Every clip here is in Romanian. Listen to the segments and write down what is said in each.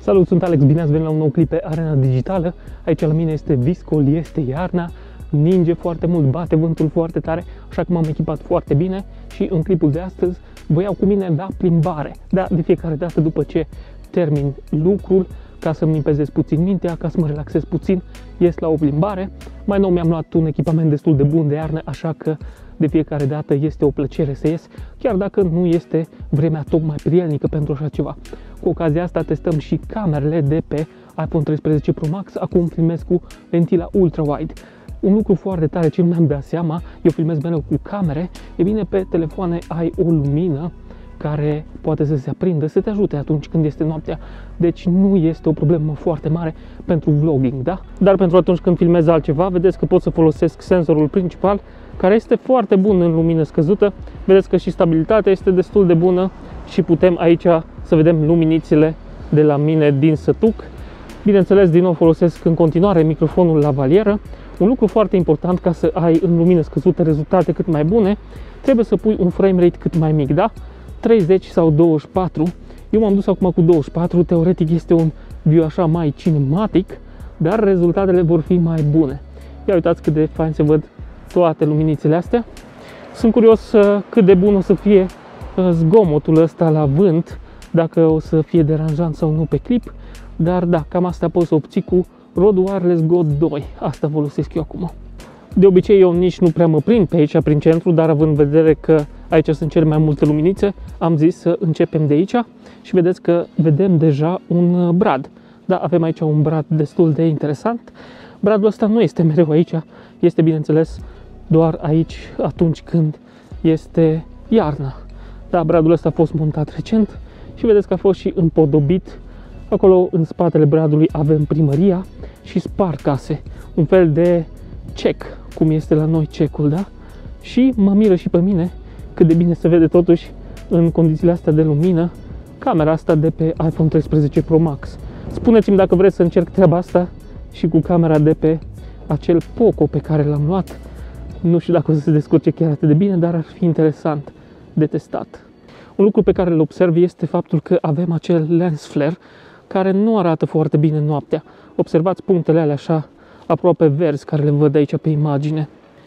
Salut, sunt Alex, bine ați venit la un nou clip pe Arena Digitală. Aici la mine este viscol, este iarna, ninge foarte mult, bate vântul foarte tare, așa că m-am echipat foarte bine și în clipul de astăzi vă iau cu mine la plimbare. Da, de fiecare dată după ce termin lucrul, ca să-mi limpezesc puțin mintea, ca să mă relaxez puțin, ies la o plimbare. Mai nou mi-am luat un echipament destul de bun de iarnă, așa că de fiecare dată este o plăcere să ies, chiar dacă nu este vremea tocmai prielnică pentru așa ceva. Cu ocazia asta testăm și camerele de pe iPhone 13 Pro Max. Acum filmez cu lentila ultra-wide. Un lucru foarte tare ce nu mi-am dat seama, eu filmez mereu cu camere, e bine, pe telefoane ai o lumină care poate să se aprindă, să te ajute atunci când este noaptea. Deci nu este o problemă foarte mare pentru vlogging, da? Dar pentru atunci când filmez altceva, vedeți că pot să folosesc senzorul principal, care este foarte bun în lumină scăzută. Vedeți că și stabilitatea este destul de bună și putem aici să vedem luminițele de la mine din sătuc. Bineînțeles, din nou folosesc în continuare microfonul lavalieră. Un lucru foarte important ca să ai în lumină scăzută rezultate cât mai bune, trebuie să pui un frame rate cât mai mic, da? 30 sau 24. Eu m-am dus acum cu 24, teoretic este un view așa mai cinematic, dar rezultatele vor fi mai bune. Ia uitați cât de fain se văd toate luminițele astea. Sunt curios cât de bun o să fie zgomotul ăsta la vânt, dacă o să fie deranjant sau nu pe clip, dar da, cam asta poți să obții cu Rode Wireless Go 2. Asta folosesc eu acum. De obicei eu nici nu prea mă prind pe aici prin centru, dar având în vedere că aici sunt cele mai multe luminițe, am zis să începem de aici și vedeți că vedem deja un brad. Da, avem aici un brad destul de interesant. Bradul ăsta nu este mereu aici, este bineînțeles doar aici atunci când este iarna. Da, bradul ăsta a fost montat recent și vedeți că a fost și împodobit. Acolo în spatele bradului avem primăria și Sparcase, un fel de cec, cum este la noi cecul, da? Și mă miră și pe mine cât de bine se vede totuși în condițiile astea de lumină camera asta de pe iPhone 13 Pro Max. Spuneți-mi dacă vreți să încerc treaba asta și cu camera de pe acel Poco pe care l-am luat. Nu știu dacă o să se descurce chiar atât de bine, dar ar fi interesant de testat. Un lucru pe care îl observ este faptul că avem acel lens flare care nu arată foarte bine noaptea. Observați punctele alea așa aproape verzi care le văd aici pe imagine.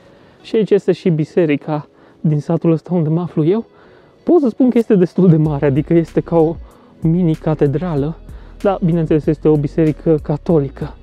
Și aici este și biserica din satul ăsta unde mă aflu eu. Pot să spun că este destul de mare, adică este ca o mini-catedrală. Da, bineînțeles, este o biserică catolică.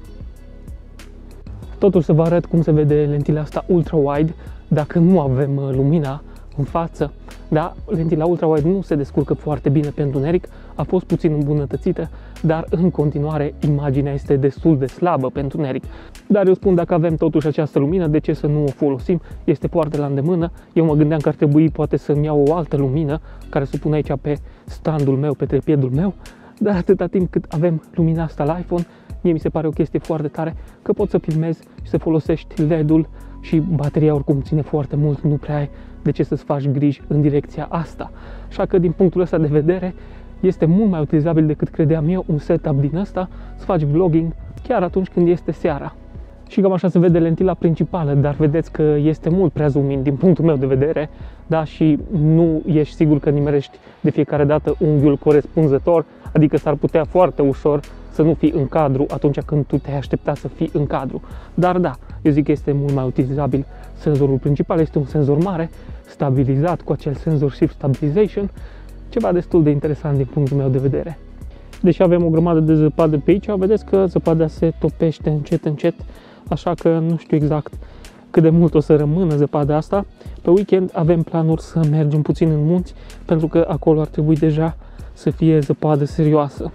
Totuși să vă arăt cum se vede lentila asta ultra-wide dacă nu avem lumina în față. Da, lentila ultra-wide nu se descurcă foarte bine pe întuneric, a fost puțin îmbunătățită, dar în continuare imaginea este destul de slabă pe întuneric. Dar eu spun, dacă avem totuși această lumină, de ce să nu o folosim? Este foarte la îndemână. Eu mă gândeam că ar trebui poate să-mi iau o altă lumină care să o pun aici pe standul meu, pe trepiedul meu, dar atâta timp cât avem lumina asta la iPhone, mie mi se pare o chestie foarte tare că poți să filmezi și să folosești LED-ul și bateria oricum ține foarte mult, nu prea ai de ce să-ți faci griji în direcția asta. Așa că din punctul ăsta de vedere este mult mai utilizabil decât credeam eu un setup din ăsta, să faci vlogging chiar atunci când este seara. Și cam așa se vede lentila principală, dar vedeți că este mult prea zoom in din punctul meu de vedere, da, și nu ești sigur că nimerești de fiecare dată unghiul corespunzător, adică s-ar putea foarte ușor să nu fii în cadru atunci când tu te-ai aștepta să fii în cadru. Dar da, eu zic că este mult mai utilizabil senzorul principal, este un senzor mare, stabilizat cu acel senzor Shift Stabilization, ceva destul de interesant din punctul meu de vedere. Deși avem o grămadă de zăpadă pe aici, vedeți că zăpada se topește încet, încet, așa că nu știu exact cât de mult o să rămână zăpada asta. Pe weekend avem planuri să mergem puțin în munți, pentru că acolo ar trebui deja să fie zăpadă serioasă.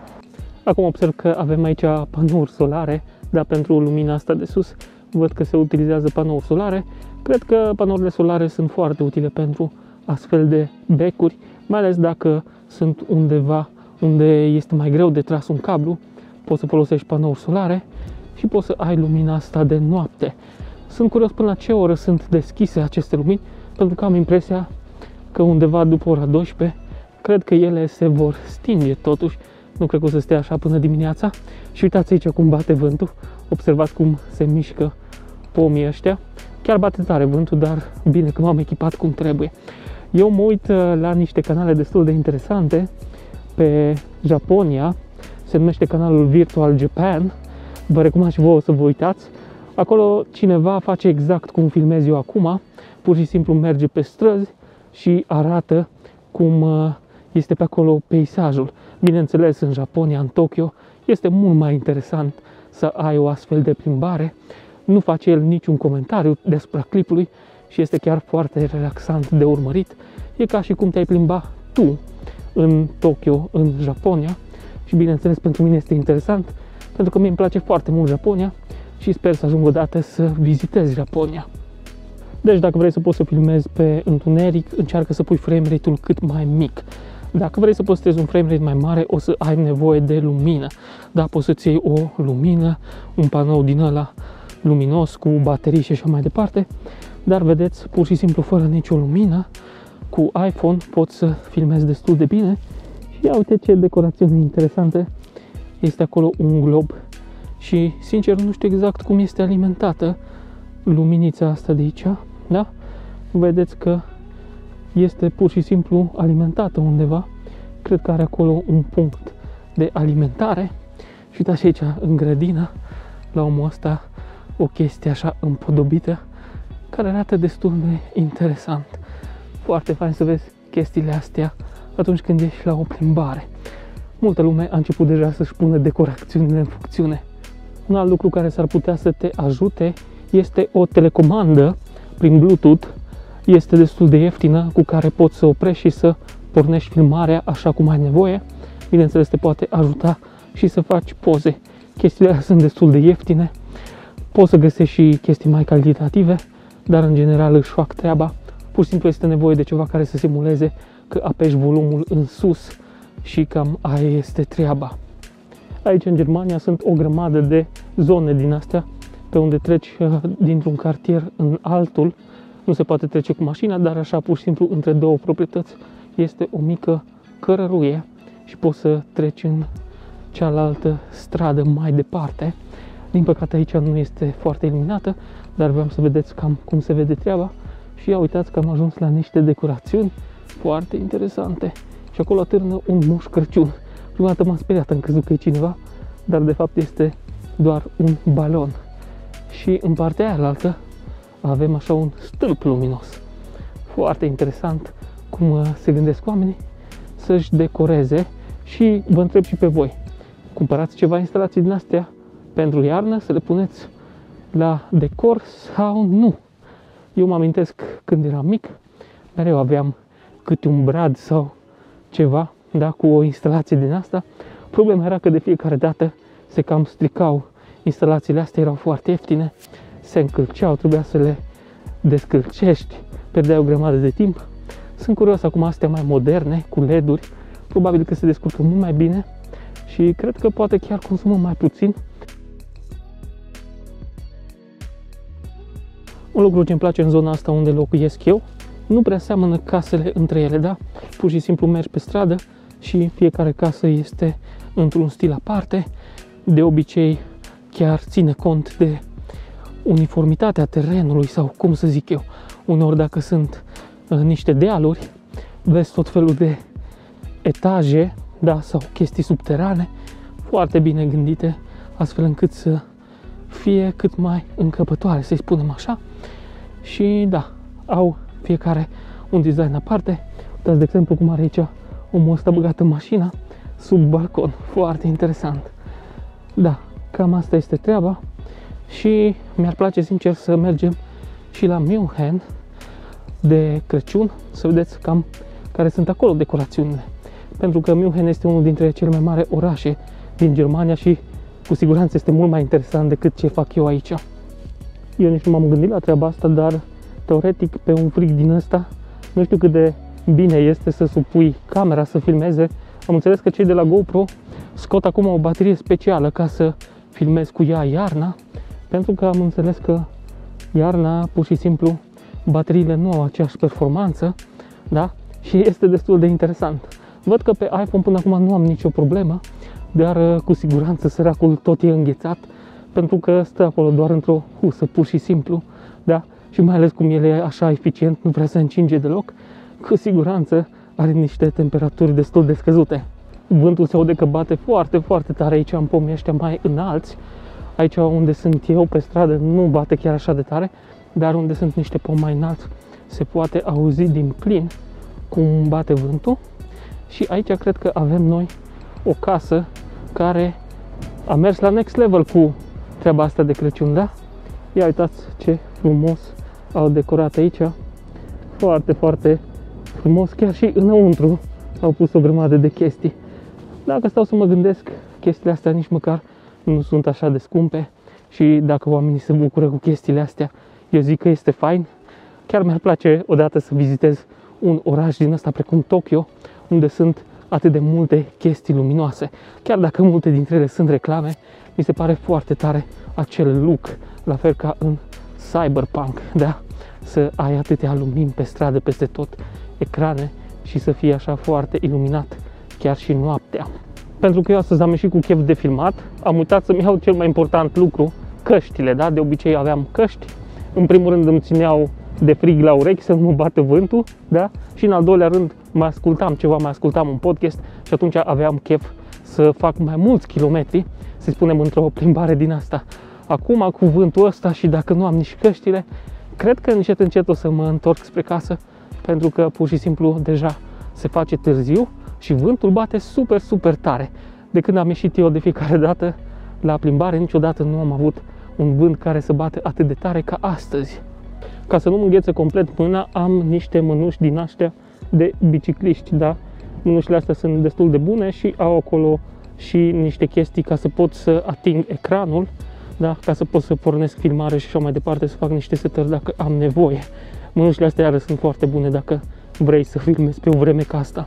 Acum observ că avem aici panouri solare, dar pentru lumina asta de sus văd că se utilizează panouri solare. Cred că panourile solare sunt foarte utile pentru astfel de becuri, mai ales dacă sunt undeva unde este mai greu de tras un cablu, poți să folosești panouri solare și poți să ai lumina asta de noapte. Sunt curios până la ce oră sunt deschise aceste lumini, pentru că am impresia că undeva după ora 12, cred că ele se vor stinge totuși. Nu cred că o să stea așa până dimineața. Și uitați aici cum bate vântul. Observați cum se mișcă pomii ăștia. Chiar bate tare vântul, dar bine că m-am echipat cum trebuie. Eu mă uit la niște canale destul de interesante pe Japonia se numește canalul Virtual Japan. Vă recomand și vouă să vă uitați. Acolo cineva face exact cum filmez eu acum, pur și simplu merge pe străzi și arată cum este pe acolo peisajul. Bineînțeles, în Japonia, în Tokyo, este mult mai interesant să ai o astfel de plimbare. Nu face el niciun comentariu despre clipului și este chiar foarte relaxant de urmărit. E ca și cum te-ai plimba tu în Tokyo, în Japonia. Și bineînțeles, pentru mine este interesant, pentru că mie îmi place foarte mult Japonia și sper să ajung odată să vizitez Japonia. Deci dacă vrei să poți să filmezi pe întuneric, încearcă să pui frame rate-ul cât mai mic. Dacă vrei să postezi un frame rate mai mare, o să ai nevoie de lumină. Da, poți să-ți iei o lumină, un panou din ăla luminos cu baterii și așa mai departe. Dar vedeți, pur și simplu fără nicio lumină, cu iPhone poți să filmezi destul de bine. Și ia uite ce decorațiune interesantă. Este acolo un glob și sincer nu știu exact cum este alimentată luminița asta de aici, da? Vedeți că este pur și simplu alimentată undeva. Cred că are acolo un punct de alimentare. Și uitați aici în grădină, la omul ăsta, o chestie așa împodobită, care arată destul de interesant. Foarte fain să vezi chestiile astea atunci când ești la o plimbare. Multă lume a început deja să-și pună decorațiunile în funcțiune. Un alt lucru care s-ar putea să te ajute este o telecomandă prin Bluetooth. Este destul de ieftină, cu care poți să oprești și să pornești filmarea așa cum ai nevoie. Bineînțeles, te poate ajuta și să faci poze. Chestiile astea sunt destul de ieftine. Poți să găsești și chestii mai calitative, dar în general își fac treaba. Pur și simplu este nevoie de ceva care să simuleze că apeși volumul în sus și cam aia este treaba. Aici în Germania sunt o grămadă de zone din astea pe unde treci dintr-un cartier în altul. Nu se poate trece cu mașina, dar așa pur și simplu între două proprietăți este o mică cărăruie și poți să treci în cealaltă stradă mai departe. Din păcate aici nu este foarte iluminată, dar vreau să vedeți cam cum se vede treaba. Și ia uitați că am ajuns la niște decorațiuni foarte interesante. Și acolo atârnă un Moș Crăciun. Prima dată m-am speriat, am crezut că e cineva, dar de fapt este doar un balon. Și în partea aia alaltă avem așa un stâlp luminos. Foarte interesant cum se gândesc oamenii să-și decoreze. Și vă întreb și pe voi, cumpărați ceva instalații din astea pentru iarnă, să le puneți la decor sau nu? Eu mă amintesc când eram mic, mereu aveam câte un brad sau ceva, da, cu o instalație din asta. Problema era că de fiecare dată se cam stricau. Instalațiile astea erau foarte ieftine, se încălceau, trebuia să le descălcești, pierdeai o grămadă de timp. Sunt curios acum astea mai moderne, cu LED-uri, probabil că se descurcă mult mai bine și cred că poate chiar consumă mai puțin. Un lucru ce îmi place în zona asta unde locuiesc eu, nu prea seamănă casele între ele, da? Pur și simplu mergi pe stradă și fiecare casă este într-un stil aparte. De obicei chiar ține cont de uniformitatea terenului sau cum să zic eu. Uneori dacă sunt niște dealuri, vezi tot felul de etaje, da? Sau chestii subterane, foarte bine gândite, astfel încât să fie cât mai încăpătoare, să-i spunem așa. Și da, au fiecare un design aparte. Uitați de exemplu cum are aici omul ăsta băgat în mașina sub balcon. Foarte interesant. Da, cam asta este treaba. Și mi-ar place sincer să mergem și la München de Crăciun, să vedeți cam care sunt acolo decorațiunile. Pentru că München este unul dintre cele mai mari orașe din Germania și cu siguranță este mult mai interesant decât ce fac eu aici. Eu nici nu m-am gândit la treaba asta, dar teoretic pe un frig din ăsta nu știu cât de bine este să supui camera să filmeze. Am înțeles că cei de la GoPro scot acum o baterie specială ca să filmez cu ea iarna, pentru că am înțeles că iarna pur și simplu bateriile nu au aceeași performanță, da? Și este destul de interesant. Văd că pe iPhone până acum nu am nicio problemă, dar cu siguranță săracul tot e înghețat, pentru că stă acolo doar într-o husă, pur și simplu, da? Și mai ales cum el e așa eficient, nu vrea să încinge deloc, cu siguranță are niște temperaturi destul de scăzute. Vântul se aude că bate foarte, foarte tare aici în pomii ăștia mai înalți. Aici unde sunt eu pe stradă nu bate chiar așa de tare, dar unde sunt niște pomi mai înalți se poate auzi din plin cum bate vântul. Și aici cred că avem noi o casă care a mers la next level cu treaba asta de Crăciun, da? Ia uitați ce frumos au decorat aici. Foarte, foarte frumos, chiar și înăuntru au pus o grămadă de chestii. Dacă stau să mă gândesc, chestiile astea nici măcar nu sunt așa de scumpe și dacă oamenii se bucură cu chestiile astea, eu zic că este fain. Chiar mi-ar place odată să vizitez un oraș din ăsta precum Tokyo, unde sunt atât de multe chestii luminoase. Chiar dacă multe dintre ele sunt reclame, mi se pare foarte tare acel look, la fel ca în Cyberpunk, da? Să ai atâtea lumini pe stradă, peste tot, ecrane și să fie așa foarte iluminat, chiar și noaptea. Pentru că eu astăzi am ieșit cu chef de filmat, am uitat să-mi iau cel mai important lucru, căștile, da? De obicei aveam căști, în primul rând îmi țineau de frig la urechi să nu mă bată vântul, da? Și în al doilea rând mai ascultam un podcast și atunci aveam chef să fac mai mulți kilometri, să spunem, într-o plimbare din asta. Acum, cu vântul ăsta și dacă nu am nici căștile, cred că încet, încet o să mă întorc spre casă, pentru că pur și simplu deja se face târziu și vântul bate super, super tare. De când am ieșit eu de fiecare dată la plimbare, niciodată nu am avut un vânt care să bate atât de tare ca astăzi. Ca să nu-mi înghețe complet mâna, am niște mânuși din astea de bicicliști, da? Mânușile astea sunt destul de bune și au acolo și niște chestii ca să pot să ating ecranul, da? Ca să pot să pornesc filmare și așa mai departe, să fac niște setări dacă am nevoie. Mânușile astea iară sunt foarte bune dacă vrei să filmezi pe o vreme ca asta.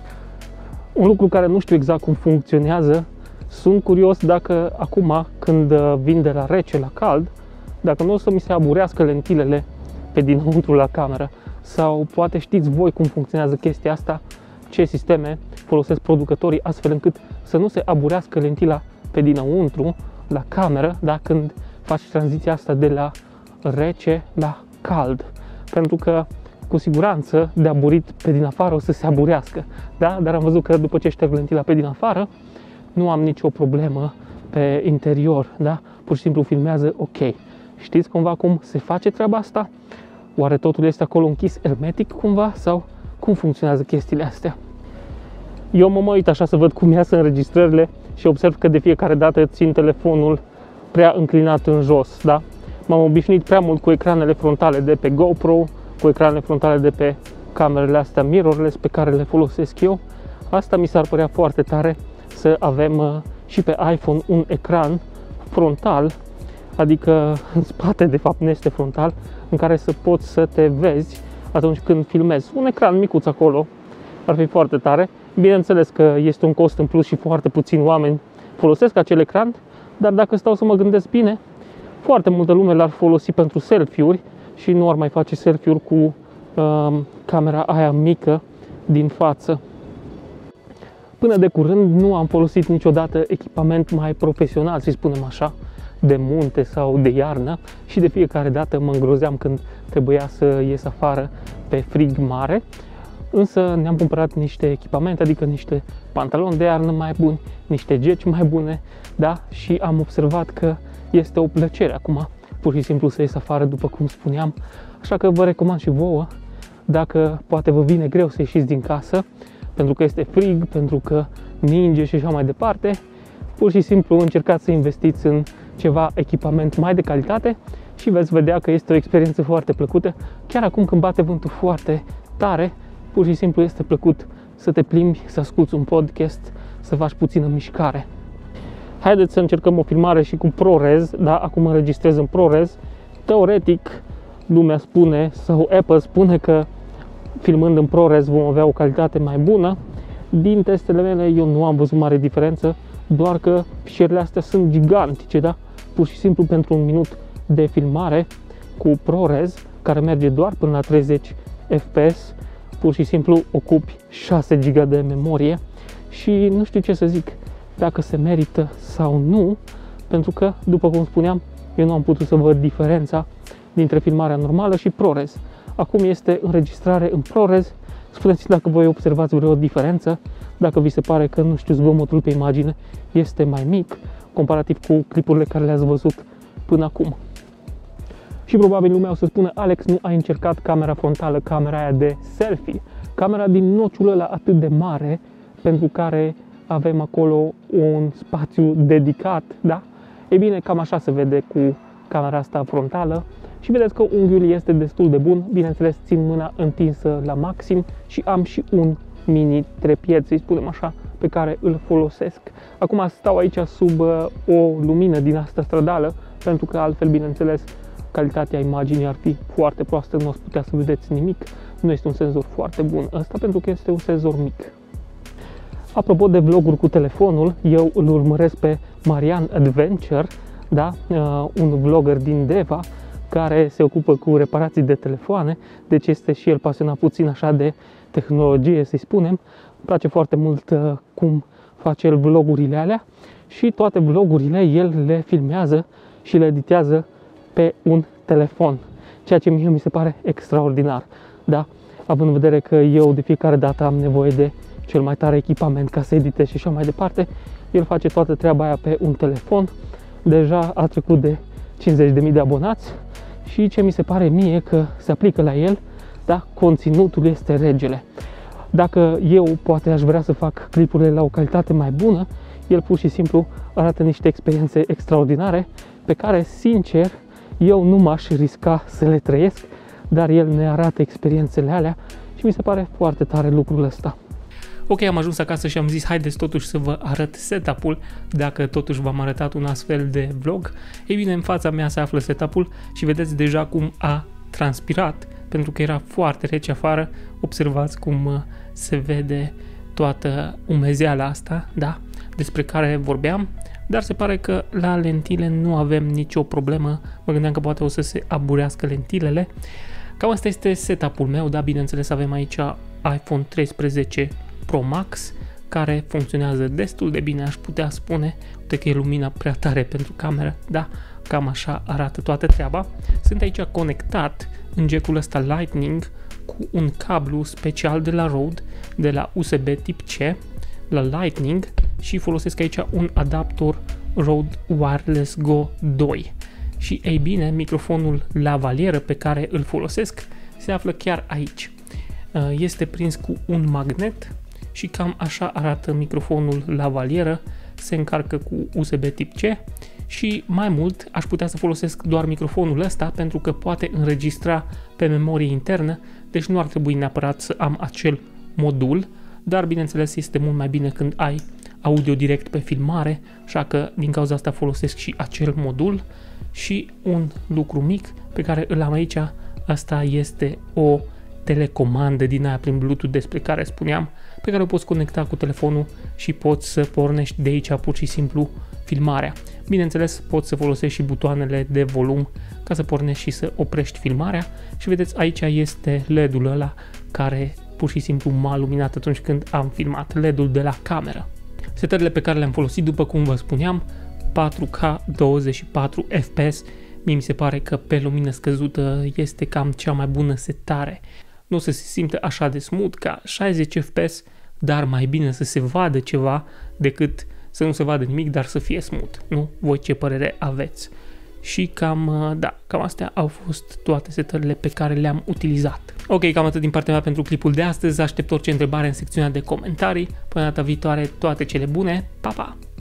Un lucru care nu știu exact cum funcționează, sunt curios dacă acum când vin de la rece la cald, dacă nu o să mi se aburească lentilele pe dinăuntru la cameră, sau poate știți voi cum funcționează chestia asta, ce sisteme folosesc producătorii astfel încât să nu se aburească lentila pe dinăuntru la cameră, da, când faci tranziția asta de la rece la cald. Pentru că cu siguranță de aburit pe din afară o să se aburească, da? Dar am văzut că după ce șterg lentila pe din afară nu am nicio problemă pe interior, da? Pur și simplu filmează ok. Știți cumva cum se face treaba asta? Oare totul este acolo închis hermetic cumva? Sau cum funcționează chestiile astea? Eu mă uit așa să văd cum iasă înregistrările și observ că de fiecare dată țin telefonul prea înclinat în jos, da? M-am obișnuit prea mult cu ecranele frontale de pe GoPro, cu ecranele frontale de pe camerele astea mirrorless pe care le folosesc eu. Asta mi s-ar părea foarte tare să avem și pe iPhone un ecran frontal, adică în spate, de fapt nu este frontal, în care să poți să te vezi atunci când filmezi. Un ecran micuț acolo ar fi foarte tare. Bineînțeles că este un cost în plus și foarte puțini oameni folosesc acel ecran, dar dacă stau să mă gândesc bine, foarte multă lume l-ar folosi pentru selfie-uri și nu ar mai face selfie-uri cu camera aia mică din față. Până de curând nu am folosit niciodată echipament mai profesional, să spunem așa, de munte sau de iarnă și de fiecare dată mă îngrozeam când trebuia să ies afară pe frig mare. Însă ne-am cumpărat niște echipamente, adică niște pantaloni de iarnă mai buni, niște geci mai bune, da? Și am observat că este o plăcere acum, pur și simplu să ies afară, după cum spuneam. Așa că vă recomand și vouă, dacă poate vă vine greu să ieșiți din casă, pentru că este frig, pentru că ninge și așa mai departe, pur și simplu încercați să investiți în ceva echipament mai de calitate și veți vedea că este o experiență foarte plăcută. Chiar acum când bate vântul foarte tare, pur și simplu este plăcut să te plimbi, să asculți un podcast, să faci puțină mișcare. Haideți să încercăm o filmare și cu ProRes, da? Acum înregistrez în ProRes. Teoretic, lumea spune, sau Apple spune că filmând în ProRes vom avea o calitate mai bună. Din testele mele eu nu am văzut mare diferență, doar că fișierele astea sunt gigantice, da? Pur și simplu pentru un minut de filmare cu ProRes, care merge doar până la 30 fps, pur și simplu ocupi 6 GB de memorie și nu știu ce să zic, dacă se merită sau nu, pentru că, după cum spuneam, eu nu am putut să văd diferența dintre filmarea normală și ProRes. Acum este înregistrare în ProRes, Spuneți dacă voi observați vreo diferență, dacă vi se pare că, nu știu, zgomotul pe imagine este mai mic comparativ cu clipurile care le-ați văzut până acum. Și probabil lumea o să spună: Alex, nu ai încercat camera frontală, camera aia de selfie, camera din nociul ăla atât de mare pentru care avem acolo un spațiu dedicat, da? Ei bine, cam așa se vede cu camera asta frontală și vedeți că unghiul este destul de bun, bineînțeles țin mâna întinsă la maxim și am și un mini trepied, să-i spunem așa, pe care îl folosesc. Acum stau aici sub o lumină din asta stradală, pentru că altfel, bineînțeles, calitatea imaginii ar fi foarte proastă, nu ați putea să vedeți nimic. Nu este un senzor foarte bun ăsta, pentru că este un senzor mic. Apropo de vloguri cu telefonul, eu îl urmăresc pe Marian Adventure, da? Un vlogger din Deva, care se ocupă cu reparații de telefoane, deci este și el pasionat puțin așa de tehnologie, să-i spunem. Îmi place foarte mult cum face el vlogurile alea și toate vlogurile el le filmează și le editează pe un telefon, ceea ce mie mi se pare extraordinar, da? Având în vedere că eu de fiecare dată am nevoie de cel mai tare echipament ca să editez și așa mai departe, el face toată treaba aia pe un telefon. Deja a trecut de 50.000 de abonați și ce mi se pare mie că se aplică la el, da? Conținutul este regele. Dacă eu poate aș vrea să fac clipurile la o calitate mai bună, el pur și simplu arată niște experiențe extraordinare pe care, sincer, eu nu m-aș risca să le trăiesc, dar el ne arată experiențele alea și mi se pare foarte tare lucrul ăsta. Ok, am ajuns acasă și am zis, haideți totuși să vă arăt setup-ul, dacă totuși v-am arătat un astfel de vlog. Ei bine, în fața mea se află setup-ul și vedeți deja cum a transpirat, pentru că era foarte rece afară. Observați cum se vede toată umezeala asta, da, despre care vorbeam, dar se pare că la lentile nu avem nicio problemă. Mă gândeam că poate o să se aburească lentilele. Cam asta este setup-ul meu, da, bineînțeles avem aici iPhone 13 Pro Max, care funcționează destul de bine, aș putea spune. Uite că e lumina prea tare pentru cameră, da, cam așa arată toată treaba. Sunt aici conectat în jack-ul ăsta Lightning cu un cablu special de la Rode, de la USB tip C la Lightning și folosesc aici un adaptor Rode Wireless Go 2. Și ei bine, microfonul lavalieră pe care îl folosesc se află chiar aici. Este prins cu un magnet și cam așa arată microfonul lavalieră, se încarcă cu USB tip C și mai mult aș putea să folosesc doar microfonul ăsta pentru că poate înregistra pe memorie internă, deci nu ar trebui neapărat să am acel modul, dar bineînțeles este mult mai bine când ai audio direct pe filmare, așa că din cauza asta folosesc și acel modul. Și un lucru mic pe care îl am aici, asta este o telecomandă din aia prin Bluetooth despre care spuneam, pe care o poți conecta cu telefonul și poți să pornești de aici pur și simplu filmarea. Bineînțeles, poți să folosești și butoanele de volum ca să pornești și să oprești filmarea și vedeți aici este LED-ul ăla care pur și simplu m-a luminat atunci când am filmat, LED-ul de la cameră. Setările pe care le-am folosit, după cum vă spuneam, 4K 24 FPS, mie mi se pare că pe lumină scăzută este cam cea mai bună setare. Nu se simte așa de smooth ca 60 FPS, dar mai bine să se vadă ceva decât să nu se vadă nimic, dar să fie smooth. Nu? Voi ce părere aveți? Și cam astea au fost toate setările pe care le-am utilizat. Ok, cam atât din partea mea pentru clipul de astăzi. Aștept orice întrebare în secțiunea de comentarii. Până data viitoare, toate cele bune. Pa, pa!